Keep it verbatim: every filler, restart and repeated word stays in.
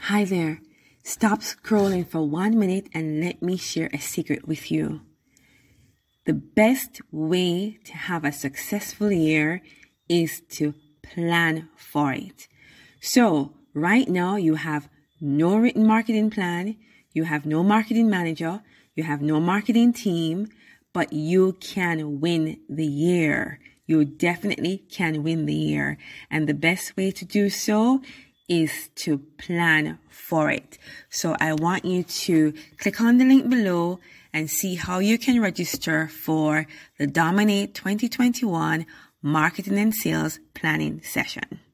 Hi there. Stop scrolling for one minute and let me share a secret with you. The best way to have a successful year is to plan for it. So right now you have no written marketing plan, you have no marketing manager, you have no marketing team, but you can win the year. You definitely can win the year. And the best way to do so is to plan for it. So I want you to click on the link below and see how you can register for the Dominate twenty twenty-one Marketing and Sales Planning Session.